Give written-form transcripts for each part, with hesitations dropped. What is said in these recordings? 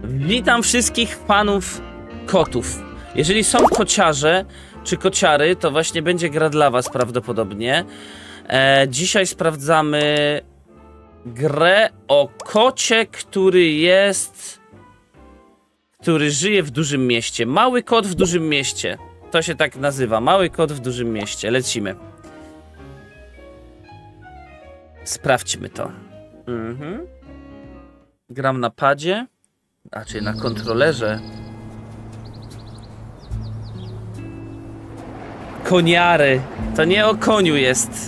Witam wszystkich fanów kotów. Jeżeli są kociarze czy kociary, to właśnie będzie gra dla was prawdopodobnie. Dzisiaj sprawdzamy grę o kocie, który żyje w dużym mieście. Mały kot w dużym mieście. To się tak nazywa. Mały kot w dużym mieście. Lecimy. Sprawdźmy to. Gram na padzie. A, czyli na kontrolerze. Koniary. To nie o koniu jest.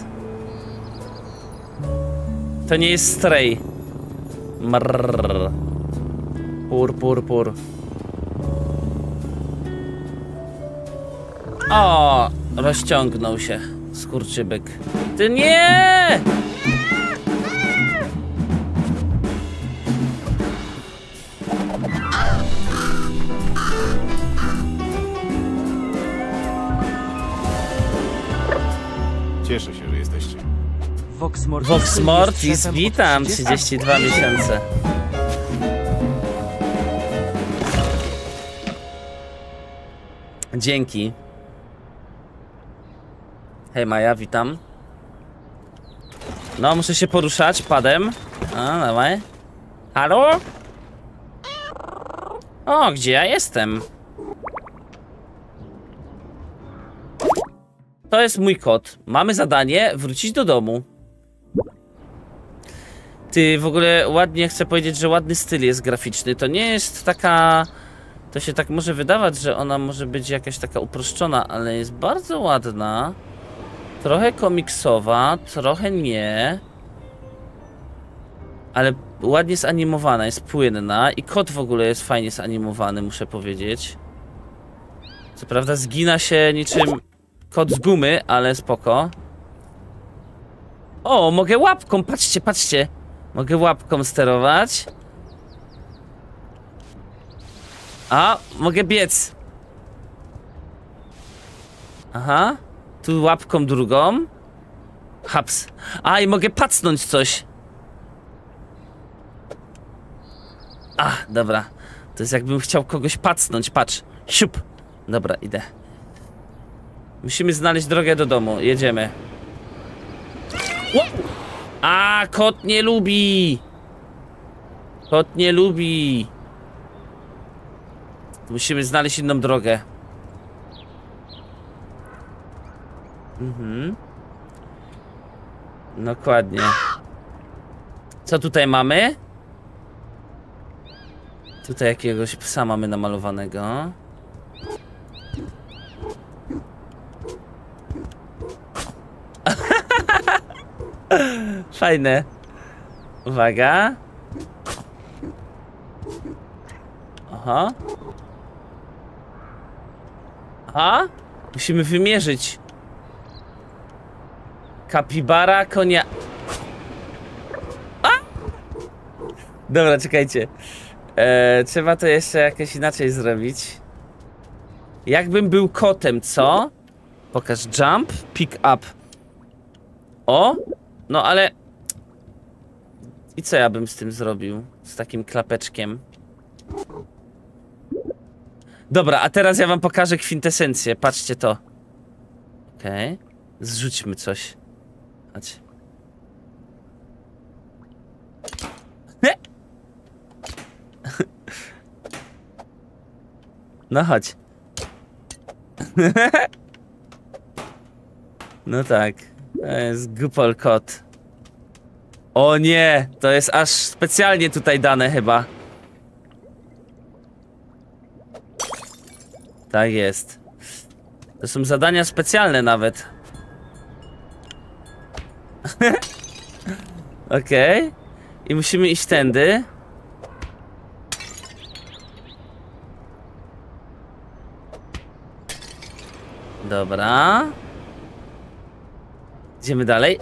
To nie jest Stray. Mrrr. Pur. O, rozciągnął się skurczybyk. Ty nie! Cieszę się, że jesteście. Vox Mortis, witam, 32 miesiące. Dzięki. Hej Maja, witam. No, muszę się poruszać padem. A, dawaj. Halo? O, gdzie ja jestem? To jest mój kot. Mamy zadanie wrócić do domu. Ty, w ogóle ładnie chcę powiedzieć, że ładny styl jest graficzny. To nie jest taka... To się tak może wydawać, że ona może być jakaś taka uproszczona, ale jest bardzo ładna. Trochę komiksowa, trochę nie. Ale ładnie zanimowana, jest płynna. I kot w ogóle jest fajnie zanimowany, muszę powiedzieć. Co prawda zgina się niczym kot z gumy, ale spoko. O, mogę łapką, patrzcie. Mogę łapką sterować. A, mogę biec. Aha. Tu łapką drugą. Haps. A, i mogę pacnąć coś. A, dobra. To jest jakbym chciał kogoś pacnąć, patrz. Siup. Dobra, idę. Musimy znaleźć drogę do domu, jedziemy. A, kot nie lubi. Kot nie lubi. Musimy znaleźć inną drogę. Dokładnie. Co tutaj mamy? Tutaj jakiegoś psa mamy namalowanego. Fajne. Uwaga. Aha. Aha. Musimy wymierzyć. Kapibara, konia... A! Dobra, czekajcie. Trzeba to jeszcze jakoś inaczej zrobić. Jakbym był kotem, co? Pokaż jump, pick up. O! No ale... I co ja bym z tym zrobił? Z takim klapeczkiem. Dobra, a teraz ja wam pokażę kwintesencję. Patrzcie to. Okej. Zrzućmy coś. Chodź. No chodź. No tak. To jest Gupol kot. O nie! To jest aż specjalnie tutaj dane chyba. Tak jest. To są zadania specjalne nawet. Okej. I musimy iść tędy. Dobra. Idziemy dalej.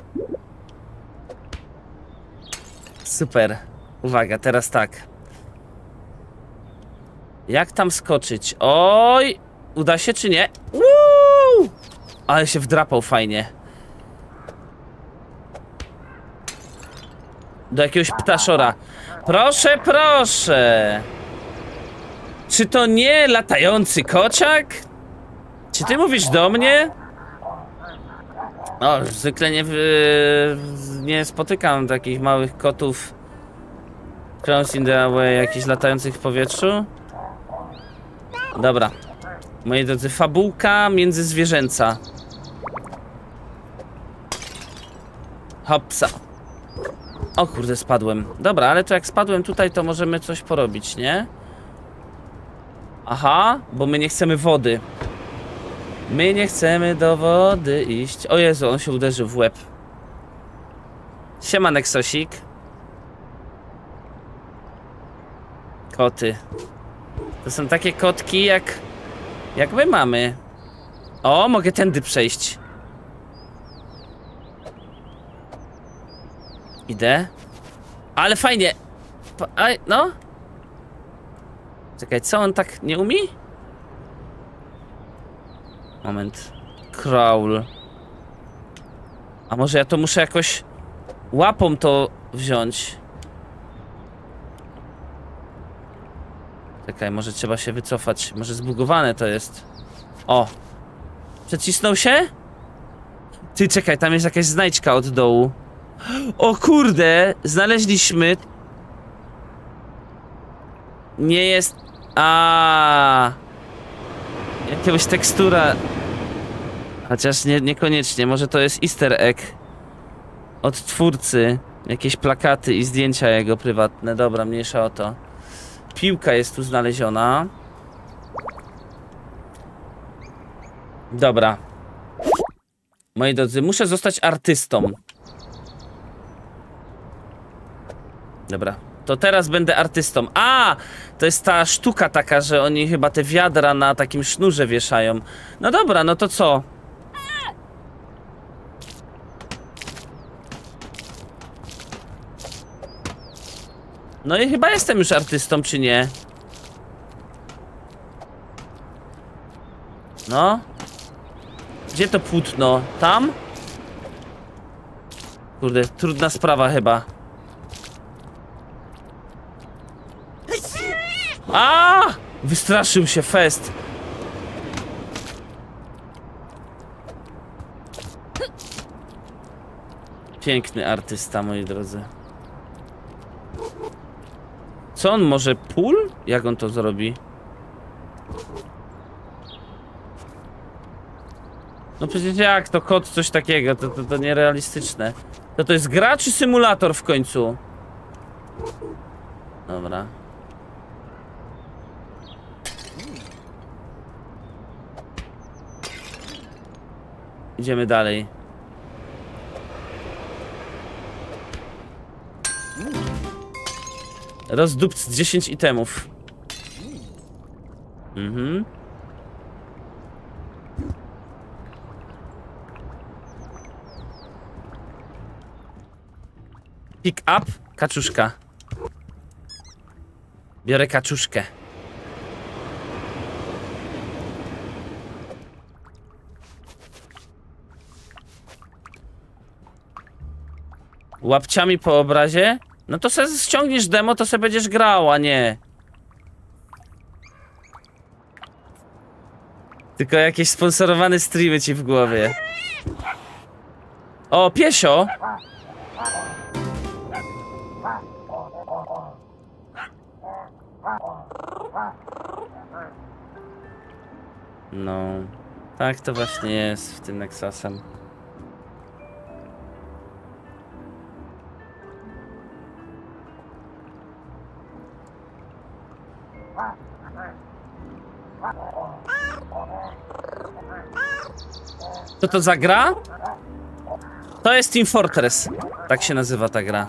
Super. Uwaga, teraz tak. Jak tam skoczyć? Oj! Uda się czy nie? Woo! Ale się wdrapał fajnie. Do jakiegoś ptaszora. Proszę, proszę. Czy to nie latający kociak? Czy ty mówisz do mnie? O, zwykle nie spotykam takich małych kotów Crows in the Away, jakichś latających w powietrzu. Dobra. Moi drodzy, fabułka międzyzwierzęca. Hopsa. O kurde, spadłem. Dobra, ale to jak spadłem tutaj, to możemy coś porobić, nie? Aha, bo my nie chcemy wody. My nie chcemy do wody iść. O Jezu, on się uderzył w łeb. Siema, Nexosik. Koty. To są takie kotki jak my mamy. O, mogę tędy przejść. Idę. Ale fajnie. No. Czekaj, co on tak nie umie? Moment. Crawl. A może ja to muszę jakoś łapą to wziąć? Czekaj, może trzeba się wycofać. Może zbugowane to jest. O! Przecisnął się? Ty, czekaj, tam jest jakaś znajdźka od dołu. O kurde! Znaleźliśmy... Nie jest... Jakaś tekstura... Chociaż niekoniecznie, może to jest easter egg od twórcy. Jakieś plakaty i zdjęcia jego prywatne. Dobra, mniejsza o to. Piłka jest tu znaleziona. Dobra. Moi drodzy, muszę zostać artystą. Dobra. To teraz będę artystą. To jest ta sztuka taka, że oni chyba te wiadra na takim sznurze wieszają. No dobra, no to co? No i chyba jestem już artystą, czy nie? No. Gdzie to płótno? Tam? Kurde, trudna sprawa chyba. Wystraszył się fest. Piękny artysta, moi drodzy. Co on może? Pól? Jak on to zrobi? No przecież jak to kot coś takiego? To nierealistyczne. To jest gra czy symulator w końcu? Dobra. Idziemy dalej. Rozdupc 10 itemów. Pick up, kaczuszka. Biorę kaczuszkę. Łapciami po obrazie? No to sobie ściągniesz demo, to sobie będziesz grał, a nie. Tylko jakieś sponsorowane streamy ci w głowie. O, piesio! No, tak to właśnie jest w tym Nexusem. Co to za gra? To jest Team Fortress. Tak się nazywa ta gra.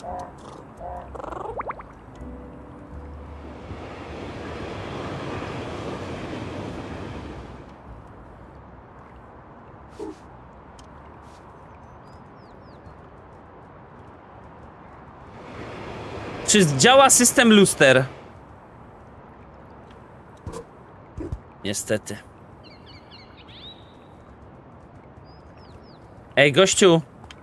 Czy działa system luster? Niestety. Ej, gościu!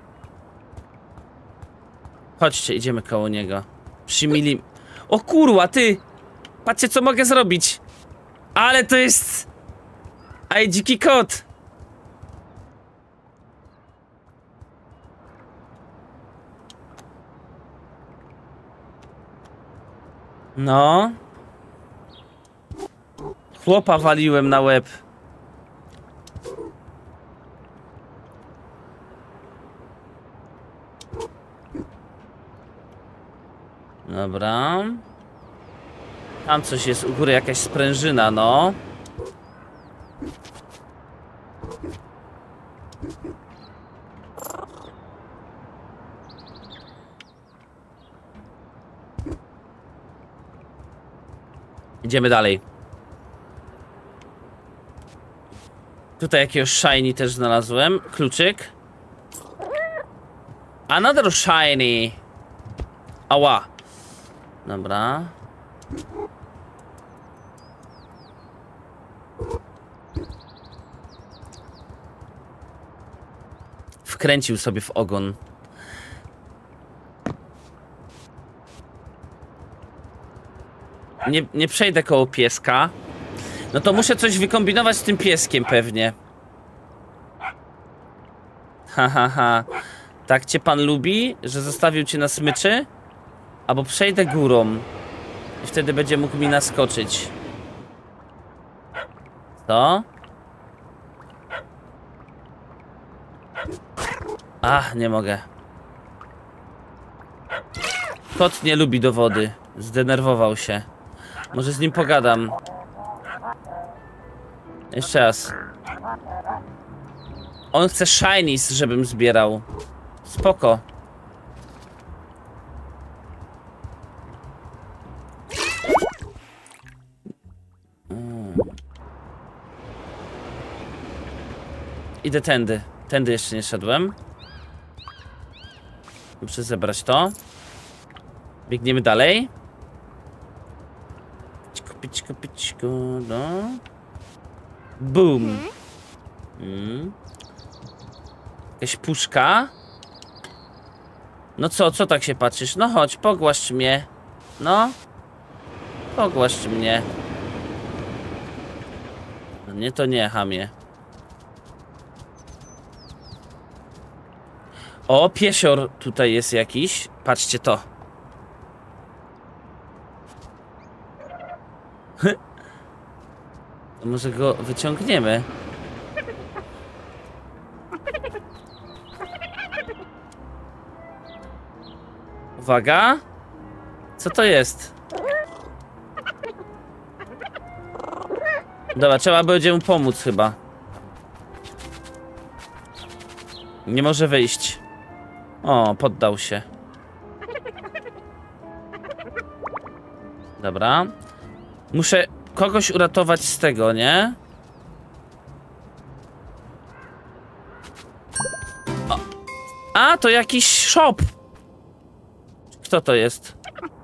Chodźcie, idziemy koło niego. Przy milim... O kurwa, ty! Patrzcie, co mogę zrobić! Ale to jest... Aj, dziki kot! No. Chłopa waliłem na łeb. Dobra. Tam coś jest u góry, jakaś sprężyna, no. Idziemy dalej. Tutaj jakiegoś shiny też znalazłem. Kluczyk. Another shiny. Ała. Dobra. Wkręcił sobie w ogon. Nie przejdę koło pieska. No to muszę coś wykombinować z tym pieskiem pewnie. Ha. Tak cię pan lubi, że zostawił cię na smyczy? Albo przejdę górą i wtedy będzie mógł mi naskoczyć. Co? Ach, nie mogę. Kot nie lubi do wody. Zdenerwował się. Może z nim pogadam. Jeszcze raz. On chce shinies, żebym zbierał. Spoko. Idę tędy. Tędy jeszcze nie szedłem. Muszę zebrać to. Biegniemy dalej. Pićko, no. Boom. Jakaś puszka. No co tak się patrzysz? No chodź, pogłaszcz mnie. No. Pogłaszcz mnie. No nie, to nie, chamie. O, piesior tutaj jest jakiś. Patrzcie to. To może go wyciągniemy. Uwaga. Co to jest? Dobra, trzeba będzie mu pomóc chyba. Nie może wyjść. O, poddał się. Dobra. Muszę kogoś uratować z tego, nie? O. A, to jakiś shop. Kto to jest?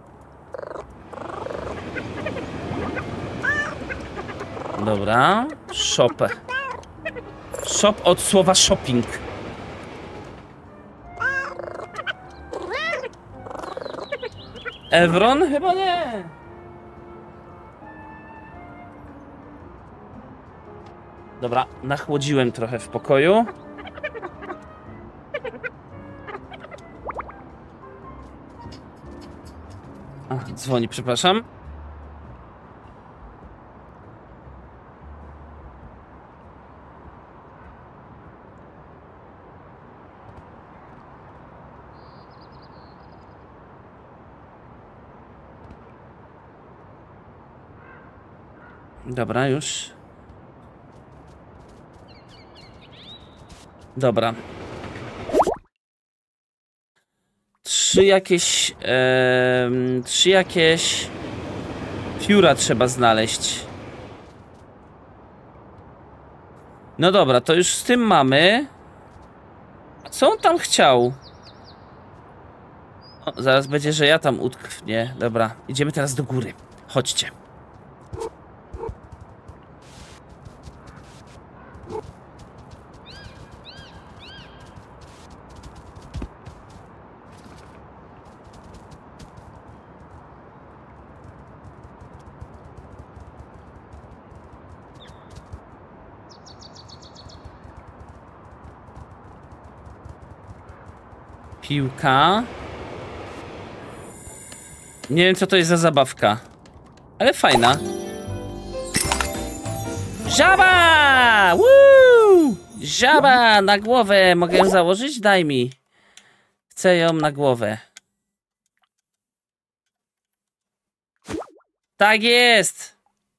Dobra. Shopę. Shop od słowa shopping. Evron? Chyba nie. Dobra, nachłodziłem trochę w pokoju. A, dzwoni, przepraszam. Dobra, już. Dobra. Trzy jakieś pióra trzeba znaleźć. No dobra, to już z tym mamy. A co on tam chciał? O, zaraz będzie, że ja tam utkwię. Dobra, idziemy teraz do góry. Chodźcie. Piłka. Nie wiem, co to jest za zabawka. Ale fajna. Żaba! Woo! Żaba na głowę. Mogę ją założyć? Daj mi. Chcę ją na głowę. Tak jest!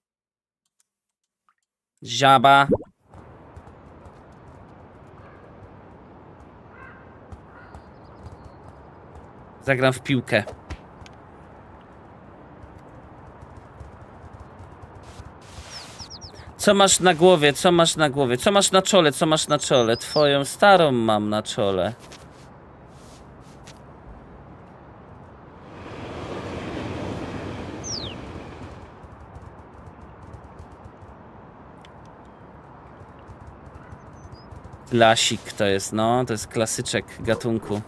Żaba. Zagram w piłkę. Co masz na głowie? Co masz na głowie? Co masz na czole? Co masz na czole? Twoją starą mam na czole. Klasik to jest, no. To jest klasyczek gatunku.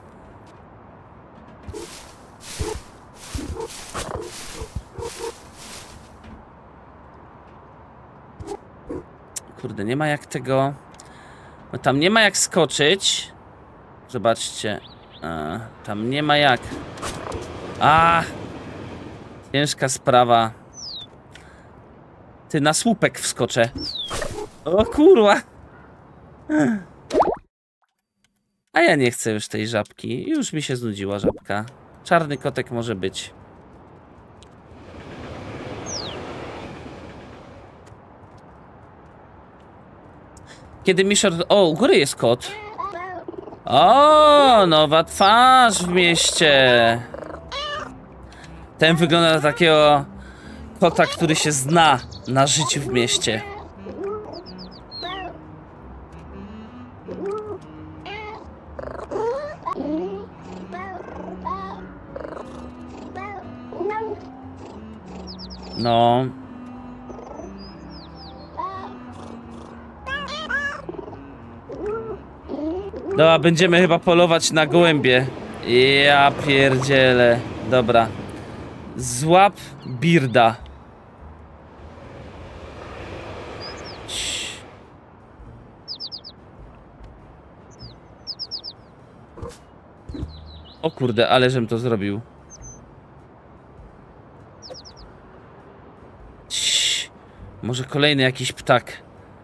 Kurde, nie ma jak tego... No tam nie ma jak skoczyć. Zobaczcie. Tam nie ma jak. Ciężka sprawa. Ty, na słupek wskoczę. O kurwa. A ja nie chcę już tej żabki. Już mi się znudziła żabka. Czarny kotek może być. Kiedy Mishor... O, u góry jest kot. O, nowa twarz w mieście. Ten wygląda na takiego kota, który się zna na życiu w mieście. No. Dobra, będziemy chyba polować na gołębie. Ja pierdzielę. Dobra. Złap Birda. O kurde, ale żem to zrobił. Może kolejny jakiś ptak.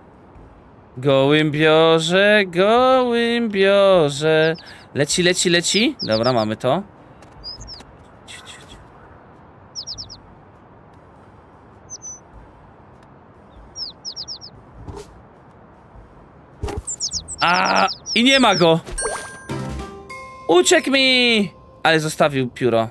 Gołębiorze, gołębiorze. Leci, leci, leci. Dobra, mamy to. I nie ma go. Uciekł mi. Ale zostawił pióro.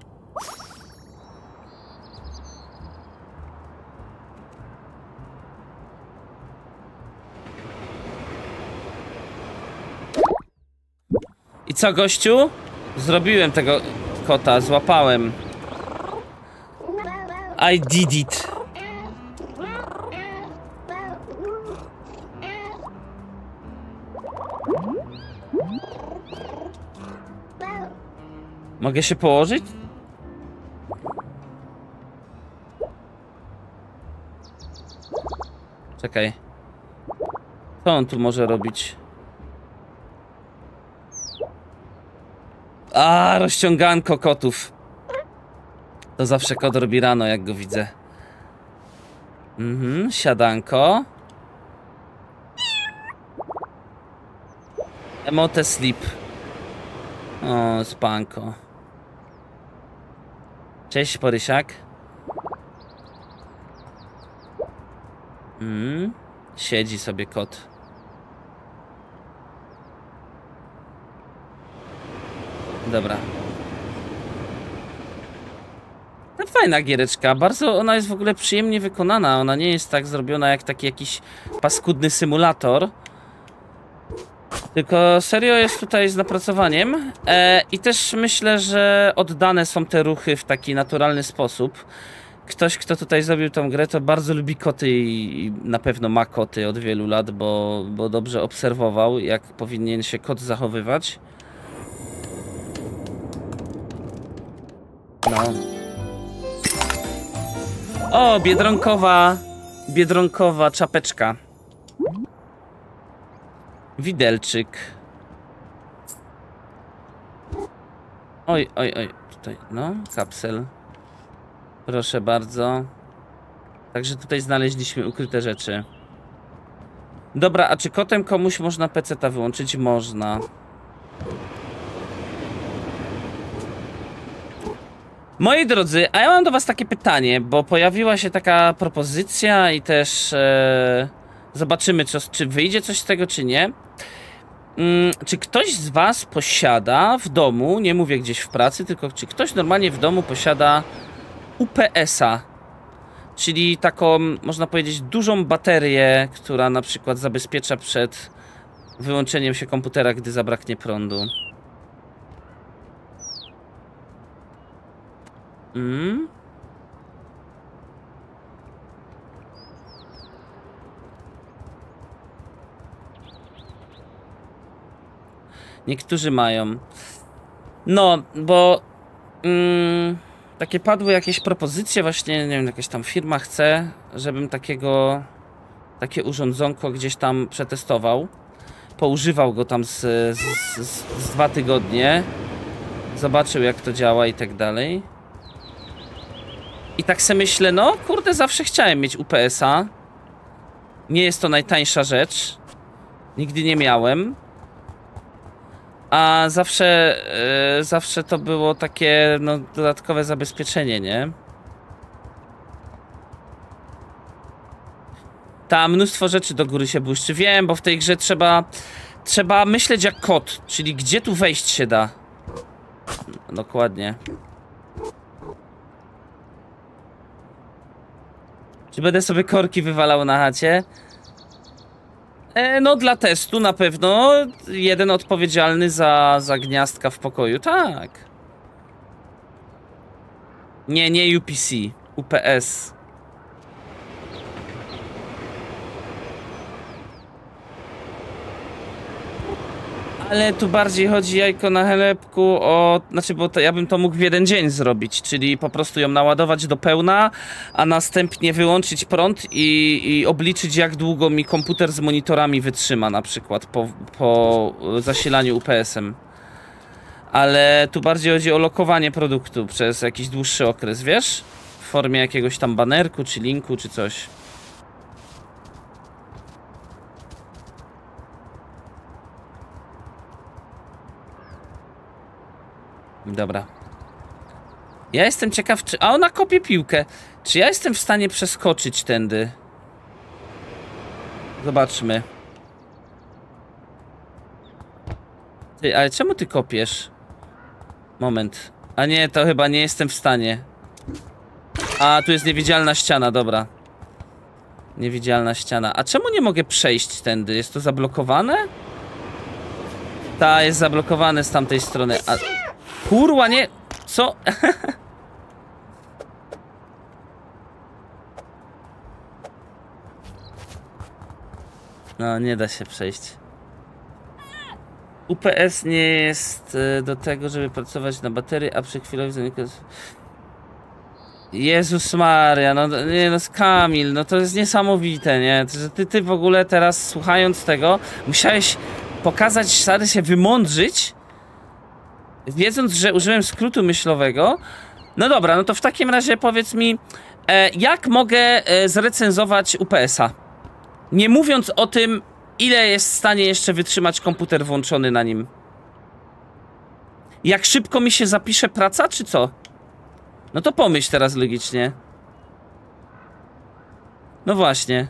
I co, gościu? Zrobiłem tego kota, złapałem. I did it. Mogę się położyć? Czekaj. Co on tu może robić? Rozciąganko kotów. To zawsze kot robi rano, jak go widzę. Siadanko. Emote sleep. O, spanko. Cześć, Porysiak. Siedzi sobie kot. Dobra. No, fajna giereczka. Bardzo ona jest w ogóle przyjemnie wykonana. Ona nie jest tak zrobiona jak taki jakiś paskudny symulator. Tylko serio jest tutaj z napracowaniem. I też myślę, że oddane są te ruchy w taki naturalny sposób. Ktoś, kto tutaj zrobił tą grę, to bardzo lubi koty i na pewno ma koty od wielu lat, bo dobrze obserwował, jak powinien się kot zachowywać. No. O, biedronkowa czapeczka. Widelczyk. Oj, oj, oj, tutaj, no, kapsel. Proszę bardzo. Także tutaj znaleźliśmy ukryte rzeczy. Dobra, a czy kotem komuś można peceta wyłączyć? Można. Moi drodzy, a ja mam do was takie pytanie, bo pojawiła się taka propozycja i też zobaczymy, czy wyjdzie coś z tego, czy nie. Czy ktoś z was posiada w domu, nie mówię gdzieś w pracy, tylko czy ktoś normalnie w domu posiada UPS-a? Czyli taką, można powiedzieć, dużą baterię, która na przykład zabezpiecza przed wyłączeniem się komputera, gdy zabraknie prądu. Niektórzy mają. No, bo takie padły jakieś propozycje, właśnie, nie wiem, jakaś tam firma chce, żebym takie urządzonko gdzieś tam przetestował. Poużywał go tam z 2 tygodnie. Zobaczył, jak to działa i tak dalej. I tak se myślę, no kurde, zawsze chciałem mieć UPS-a. Nie jest to najtańsza rzecz. Nigdy nie miałem. A zawsze to było takie, no, dodatkowe zabezpieczenie, nie? Tam mnóstwo rzeczy do góry się błyszczy. Wiem, bo w tej grze trzeba myśleć jak kot, czyli gdzie tu wejść się da. Dokładnie. Czy będę sobie korki wywalał na chacie? No dla testu na pewno. Jeden odpowiedzialny za gniazdka w pokoju, tak. Nie UPC, UPS. Ale tu bardziej chodzi, jajko na chlebku, o... Znaczy, bo ja bym to mógł w jeden dzień zrobić, czyli po prostu ją naładować do pełna, a następnie wyłączyć prąd i obliczyć, jak długo mi komputer z monitorami wytrzyma, na przykład po zasilaniu UPS-em. Ale tu bardziej chodzi o lokowanie produktu przez jakiś dłuższy okres, wiesz? W formie jakiegoś tam banerku, czy linku, czy coś. Dobra. Ja jestem ciekaw, czy... A ona kopie piłkę. Czy ja jestem w stanie przeskoczyć tędy? Zobaczmy. Ty, ale czemu ty kopiesz? Moment. A nie, to chyba nie jestem w stanie. A, tu jest niewidzialna ściana, dobra. Niewidzialna ściana. A czemu nie mogę przejść tędy? Jest to zablokowane? Ta, jest zablokowane z tamtej strony. A... Kurwa, nie... Co? No, nie da się przejść. UPS nie jest do tego, żeby pracować na baterii, a przy chwilowych zanikach... Jezus Maria, no nie, no Kamil, no to jest niesamowite, nie? Że ty w ogóle teraz, słuchając tego, musiałeś pokazać, stary, się wymądrzyć, wiedząc, że użyłem skrótu myślowego. No dobra, no to w takim razie powiedz mi, jak mogę zrecenzować UPS-a? Nie mówiąc o tym, ile jest w stanie jeszcze wytrzymać komputer włączony na nim. Jak szybko mi się zapisze praca, czy co? No to pomyśl teraz logicznie. No właśnie.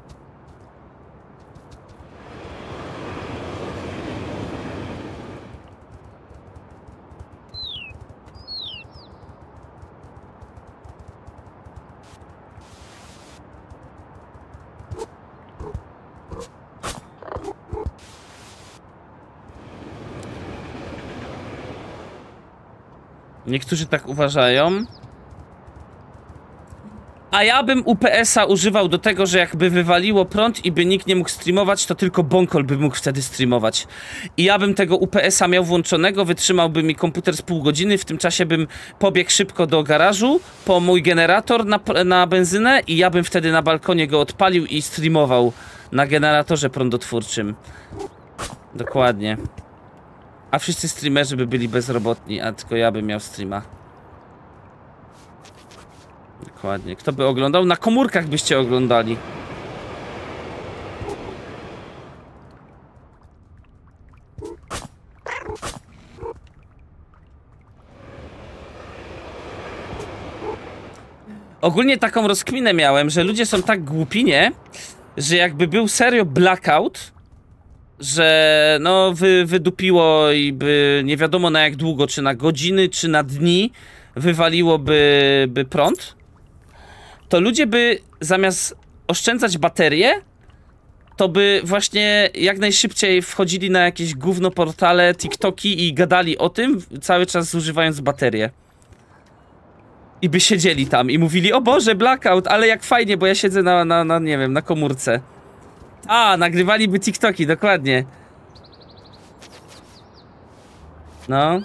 Niektórzy tak uważają. A ja bym UPS-a używał do tego, że jakby wywaliło prąd i by nikt nie mógł streamować, to tylko Bonkol by mógł wtedy streamować. I ja bym tego UPS-a miał włączonego, wytrzymałby mi komputer z pół godziny, w tym czasie bym pobiegł szybko do garażu po mój generator na benzynę i ja bym wtedy na balkonie go odpalił i streamował na generatorze prądotwórczym. Dokładnie. A wszyscy streamerzy by byli bezrobotni, a tylko ja bym miał streama. Dokładnie. Kto by oglądał? Na komórkach byście oglądali. Ogólnie taką rozkminę miałem, że ludzie są tak głupi, nie? Że jakby był serio blackout, że no wydupiło i by nie wiadomo na jak długo, czy na godziny, czy na dni wywaliłoby prąd, to ludzie by zamiast oszczędzać baterie, to by właśnie jak najszybciej wchodzili na jakieś gówno portale, TikToki i gadali o tym, cały czas zużywając baterie. I by siedzieli tam i mówili, o Boże, blackout, ale jak fajnie, bo ja siedzę na nie wiem, na komórce. A, nagrywaliby TikToki, dokładnie. No.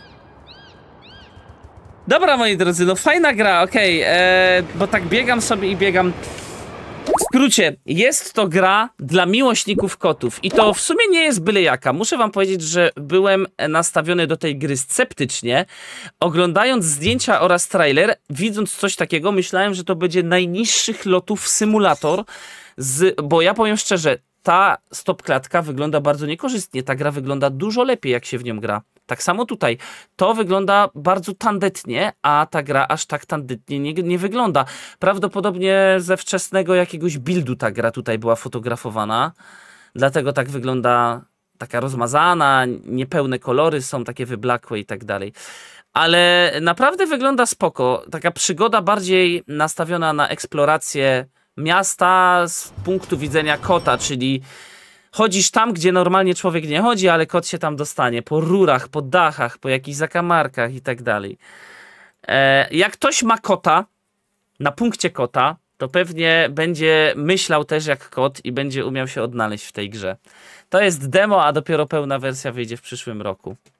Dobra, moi drodzy, no fajna gra, okej, bo tak biegam sobie i biegam. W skrócie, jest to gra dla miłośników kotów i to w sumie nie jest byle jaka. Muszę wam powiedzieć, że byłem nastawiony do tej gry sceptycznie. Oglądając zdjęcia oraz trailer, widząc coś takiego, myślałem, że to będzie najniższych lotów symulator, bo ja powiem szczerze, ta stopklatka wygląda bardzo niekorzystnie. Ta gra wygląda dużo lepiej, jak się w nią gra. Tak samo tutaj. To wygląda bardzo tandetnie, a ta gra aż tak tandetnie nie wygląda. Prawdopodobnie ze wczesnego jakiegoś buildu ta gra tutaj była fotografowana. Dlatego tak wygląda taka rozmazana, niepełne kolory są takie wyblakłe i tak dalej. Ale naprawdę wygląda spoko. Taka przygoda bardziej nastawiona na eksplorację miasta z punktu widzenia kota, czyli chodzisz tam, gdzie normalnie człowiek nie chodzi, ale kot się tam dostanie. Po rurach, po dachach, po jakichś zakamarkach i tak dalej. Jak ktoś ma kota, na punkcie kota, to pewnie będzie myślał też jak kot i będzie umiał się odnaleźć w tej grze. To jest demo, a dopiero pełna wersja wyjdzie w przyszłym roku.